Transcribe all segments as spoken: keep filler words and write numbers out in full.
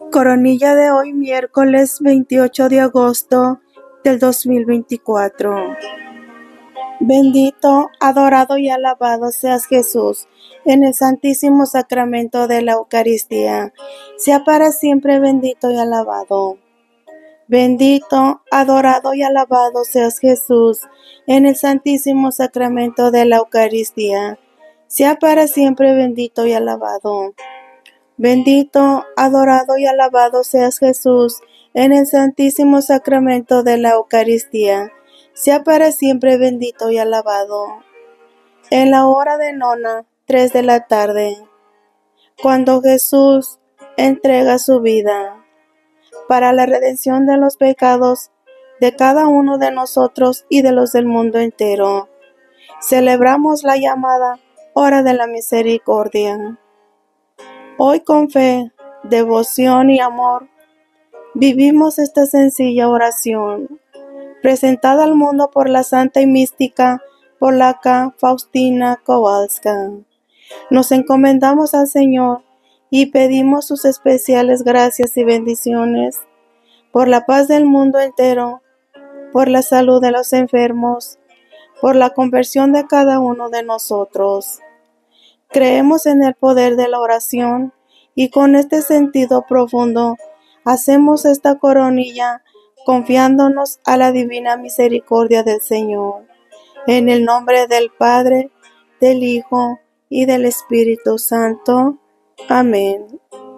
Coronilla de hoy, miércoles veintiocho de agosto del dos mil veinticuatro. Bendito, adorado y alabado seas Jesús en el santísimo sacramento de la Eucaristía. Sea para siempre bendito y alabado. Bendito, adorado y alabado seas Jesús en el santísimo sacramento de la Eucaristía. Sea para siempre bendito y alabado. Bendito, adorado y alabado seas Jesús en el santísimo sacramento de la Eucaristía. Sea para siempre bendito y alabado. En la hora de nona, tres de la tarde, cuando Jesús entrega su vida para la redención de los pecados de cada uno de nosotros y de los del mundo entero, celebramos la llamada hora de la misericordia. Hoy con fe, devoción y amor, vivimos esta sencilla oración, presentada al mundo por la santa y mística polaca Faustina Kowalska. Nos encomendamos al Señor y pedimos sus especiales gracias y bendiciones por la paz del mundo entero, por la salud de los enfermos, por la conversión de cada uno de nosotros. Creemos en el poder de la oración y con este sentido profundo hacemos esta coronilla confiándonos a la divina misericordia del Señor. En el nombre del Padre, del Hijo y del Espíritu Santo. Amén.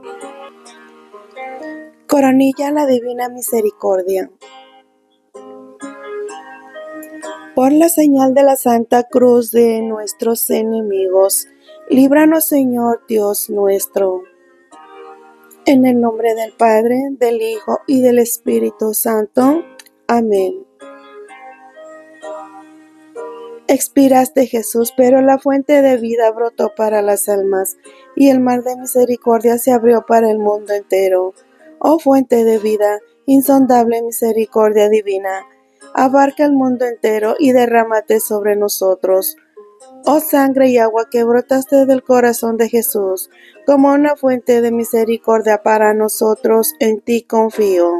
Coronilla a la divina misericordia. Por la señal de la Santa Cruz de nuestros enemigos, líbranos, Señor Dios nuestro. En el nombre del Padre, del Hijo y del Espíritu Santo. Amén. Expiraste, Jesús, pero la fuente de vida brotó para las almas, y el mar de misericordia se abrió para el mundo entero. Oh fuente de vida, insondable misericordia divina, abarca el mundo entero y derrámate sobre nosotros. Oh sangre y agua que brotaste del corazón de Jesús, como una fuente de misericordia para nosotros, en ti confío.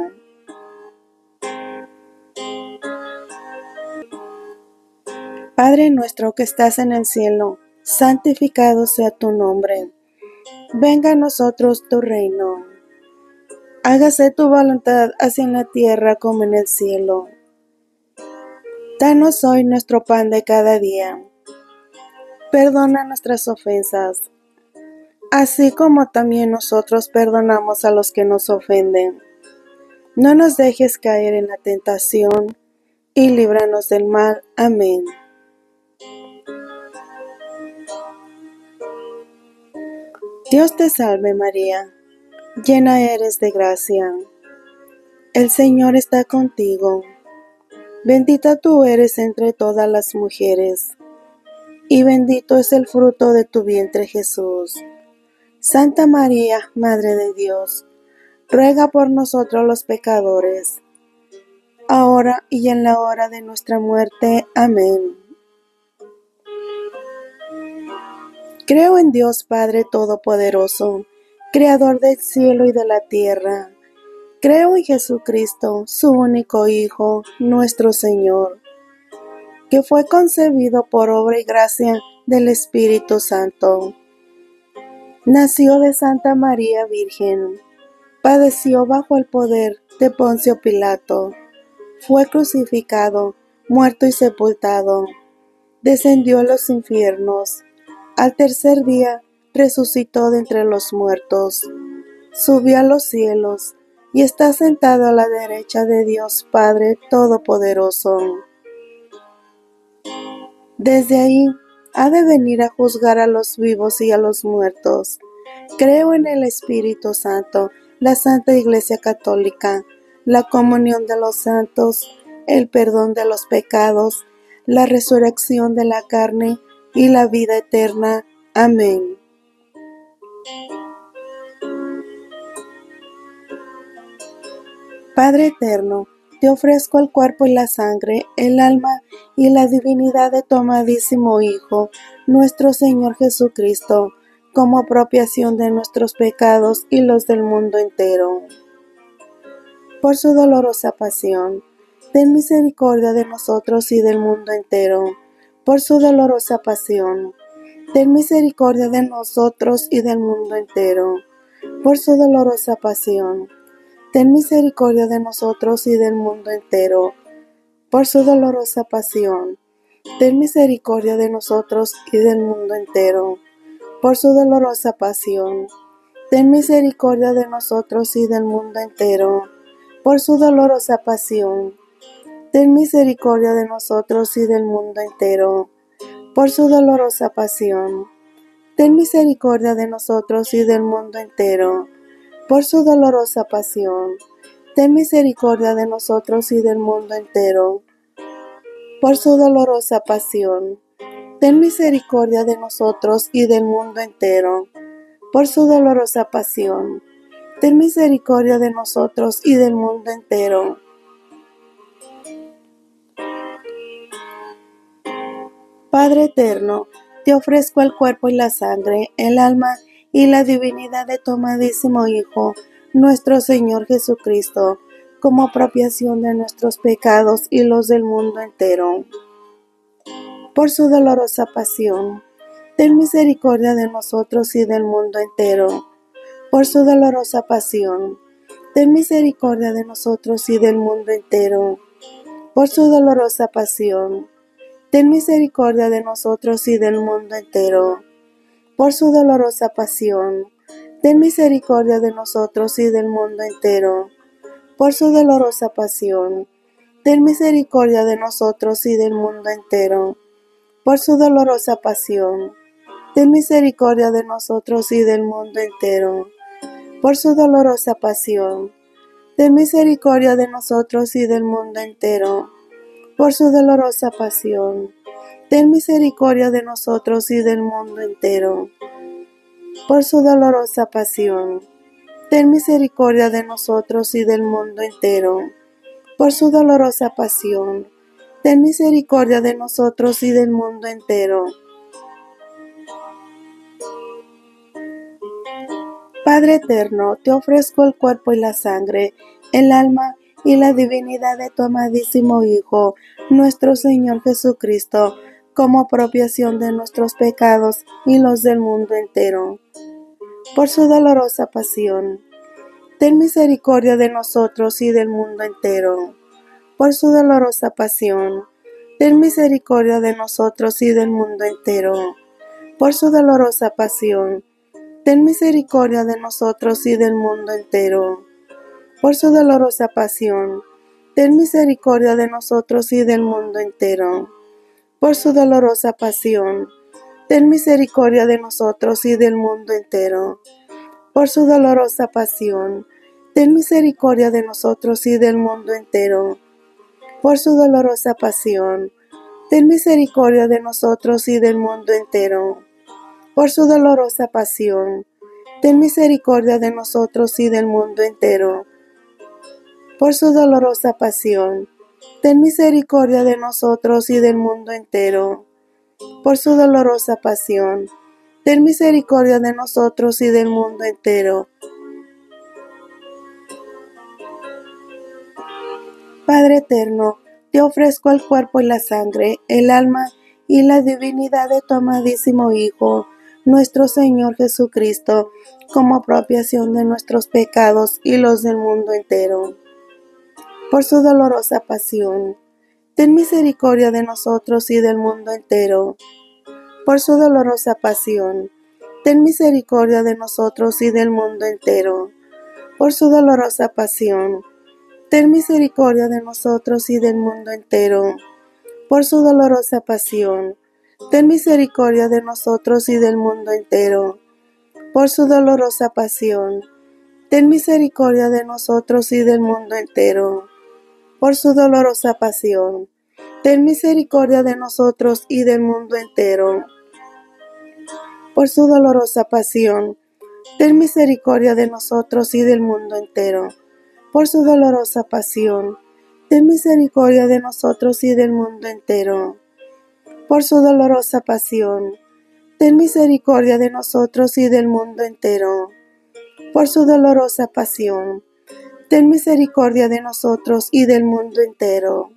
Padre nuestro que estás en el cielo, santificado sea tu nombre. Venga a nosotros tu reino. Hágase tu voluntad así en la tierra como en el cielo. Danos hoy nuestro pan de cada día. Perdona nuestras ofensas, así como también nosotros perdonamos a los que nos ofenden. No nos dejes caer en la tentación, y líbranos del mal. Amén. Dios te salve María, llena eres de gracia. El Señor está contigo. Bendita tú eres entre todas las mujeres, y bendito es el fruto de tu vientre Jesús. Santa María, Madre de Dios, ruega por nosotros los pecadores, ahora y en la hora de nuestra muerte. Amén. Creo en Dios Padre Todopoderoso, Creador del cielo y de la tierra. Creo en Jesucristo, su único Hijo, nuestro Señor, que fue concebido por obra y gracia del Espíritu Santo. Nació de Santa María Virgen, padeció bajo el poder de Poncio Pilato, fue crucificado, muerto y sepultado, descendió a los infiernos, al tercer día resucitó de entre los muertos, subió a los cielos y está sentado a la derecha de Dios Padre Todopoderoso. Desde ahí ha de venir a juzgar a los vivos y a los muertos. Creo en el Espíritu Santo, la Santa Iglesia Católica, la comunión de los santos, el perdón de los pecados, la resurrección de la carne y la vida eterna. Amén. Padre eterno, te ofrezco el cuerpo y la sangre, el alma y la divinidad de tu amadísimo Hijo, nuestro Señor Jesucristo, como propiación de nuestros pecados y los del mundo entero. Por su dolorosa pasión, ten misericordia de nosotros y del mundo entero. Por su dolorosa pasión, ten misericordia de nosotros y del mundo entero. Por su dolorosa pasión, ten misericordia de nosotros y del mundo entero. Por su dolorosa pasión, ten misericordia de nosotros y del mundo entero. Por su dolorosa pasión, ten misericordia de nosotros y del mundo entero. Por su dolorosa pasión, ten misericordia de nosotros y del mundo entero. Por su dolorosa pasión, ten misericordia de nosotros y del mundo entero. Por su dolorosa pasión, ten misericordia de nosotros y del mundo entero. Por su dolorosa pasión, ten misericordia de nosotros y del mundo entero. Por su dolorosa pasión, ten misericordia de nosotros y del mundo entero. Padre eterno, te ofrezco el cuerpo y la sangre, el alma y la divinidad de tu amadísimo Hijo, nuestro Señor Jesucristo, como propiación de nuestros pecados y los del mundo entero. Por su dolorosa pasión, ten misericordia de nosotros y del mundo entero. Por su dolorosa pasión, ten misericordia de nosotros y del mundo entero. Por su dolorosa pasión, ten misericordia de nosotros y del mundo entero. Por su dolorosa pasión, ten misericordia de nosotros y del mundo entero. Por su dolorosa pasión, ten misericordia de nosotros y del mundo entero. Por su dolorosa pasión, ten misericordia de nosotros y del mundo entero. Por su dolorosa pasión, ten misericordia de nosotros y del mundo entero. Por su dolorosa pasión, ten misericordia de nosotros y del mundo entero. Por su dolorosa pasión, ten misericordia de nosotros y del mundo entero. Por su dolorosa pasión, ten misericordia de nosotros y del mundo entero. Padre eterno, te ofrezco el cuerpo y la sangre, el alma y la divinidad de tu amadísimo Hijo, nuestro Señor Jesucristo, como propiación de nuestros pecados y los del mundo entero. Por su dolorosa pasión, ten misericordia de nosotros y del mundo entero. Por su dolorosa pasión, ten misericordia de nosotros y del mundo entero. Por su dolorosa pasión, ten misericordia de nosotros y del mundo entero. Por su dolorosa pasión, ten misericordia de nosotros y del mundo entero. Por su dolorosa pasión, ten misericordia de nosotros y del mundo entero. Por su dolorosa pasión, ten misericordia de nosotros y del mundo entero. Por su dolorosa pasión, ten misericordia de nosotros y del mundo entero. Por su dolorosa pasión, ten misericordia de nosotros y del mundo entero. Por su dolorosa pasión, ten misericordia de nosotros y del mundo entero. Por su dolorosa pasión, ten misericordia de nosotros y del mundo entero. Padre eterno, te ofrezco el cuerpo y la sangre, el alma y la divinidad de tu amadísimo Hijo, nuestro Señor Jesucristo, como propiación de nuestros pecados y los del mundo entero. Por su dolorosa pasión, ten misericordia de nosotros y del mundo entero. Por su dolorosa pasión, ten misericordia de nosotros y del mundo entero. Por su dolorosa pasión, ten misericordia de nosotros y del mundo entero. Por su dolorosa pasión, ten misericordia de nosotros y del mundo entero. Por su dolorosa pasión, ten misericordia de nosotros y del mundo entero. Por su dolorosa pasión, ten misericordia de nosotros y del mundo entero. Por su dolorosa pasión, ten misericordia de nosotros y del mundo entero. Por su dolorosa pasión, ten misericordia de nosotros y del mundo entero. Por su dolorosa pasión, ten misericordia de nosotros y del mundo entero. Por su dolorosa pasión, ten misericordia de nosotros y del mundo entero.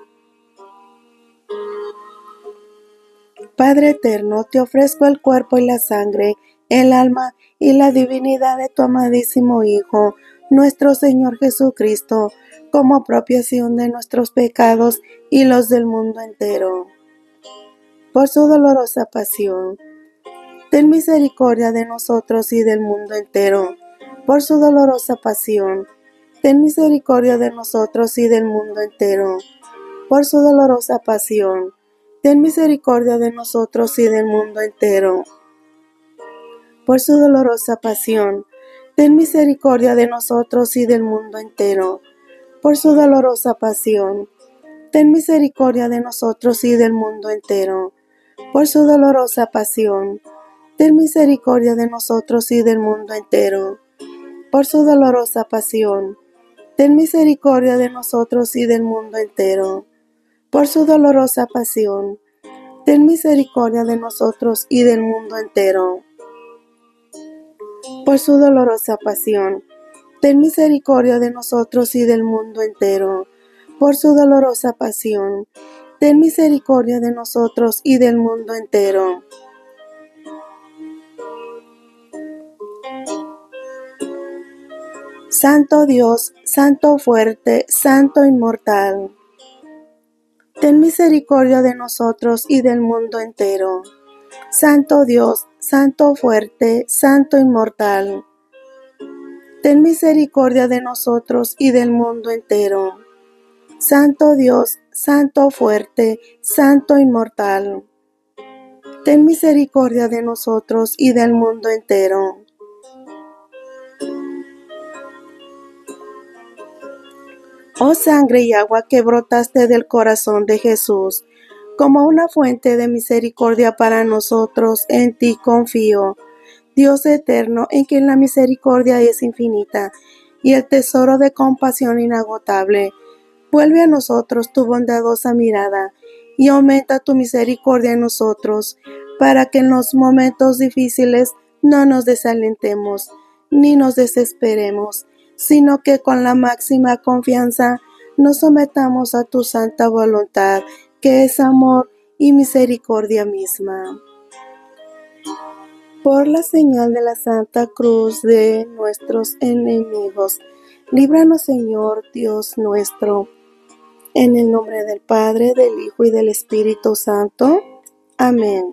Padre eterno, te ofrezco el cuerpo y la sangre, el alma y la divinidad de tu amadísimo Hijo, nuestro Señor Jesucristo, como apropiación de nuestros pecados y los del mundo entero. Por su dolorosa pasión, ten misericordia de nosotros y del mundo entero. Por su dolorosa pasión, ten misericordia de nosotros y del mundo entero. Por su dolorosa pasión, ten misericordia de nosotros y del mundo entero. Por su dolorosa pasión, ten misericordia de nosotros y del mundo entero. Por su dolorosa pasión, ten misericordia de nosotros y del mundo entero. Por su dolorosa pasión, ten misericordia de nosotros y del mundo entero. Por su dolorosa pasión, ten misericordia de nosotros y del mundo entero. Por su dolorosa pasión, ten misericordia de nosotros y del mundo entero. Por su dolorosa pasión, ten misericordia de nosotros y del mundo entero. Por su dolorosa pasión, ten misericordia de nosotros y del mundo entero. Santo Dios, Santo fuerte, Santo inmortal, ten misericordia de nosotros y del mundo entero. Santo Dios, Santo fuerte, Santo inmortal, ten misericordia de nosotros y del mundo entero. Santo Dios, Santo fuerte, Santo inmortal, ten misericordia de nosotros y del mundo entero. Oh sangre y agua que brotaste del corazón de Jesús, como una fuente de misericordia para nosotros, en ti confío. Dios eterno, en quien la misericordia es infinita y el tesoro de compasión inagotable, vuelve a nosotros tu bondadosa mirada y aumenta tu misericordia en nosotros, para que en los momentos difíciles no nos desalentemos ni nos desesperemos, sino que con la máxima confianza nos sometamos a tu santa voluntad, que es amor y misericordia misma. Por la señal de la Santa Cruz de nuestros enemigos, líbranos, Señor Dios nuestro, en el nombre del Padre, del Hijo y del Espíritu Santo. Amén.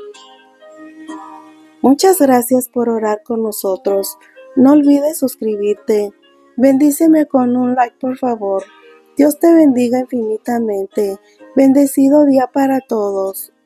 Muchas gracias por orar con nosotros. No olvides suscribirte. Bendíceme con un like, por favor. Dios te bendiga infinitamente. Bendecido día para todos.